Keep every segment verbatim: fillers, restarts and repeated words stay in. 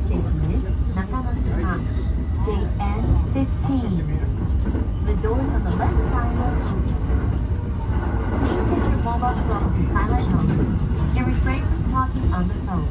station is Nakanoshima J N fifteen. The doors on the left side will open. Please set your mobile phone to silent mode and refrain from talking on the phone.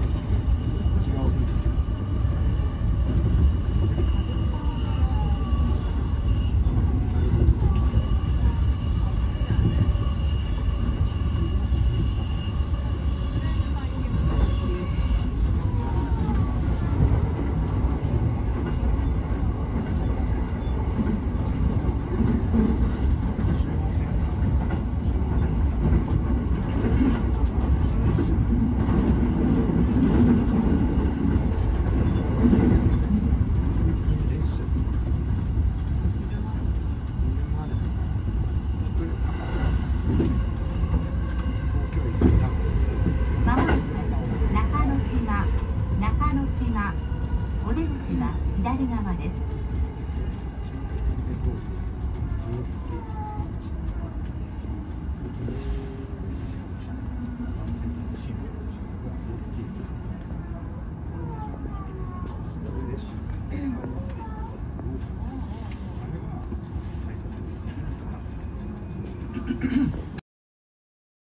まもなく中之島、中之島、お出口は左側です。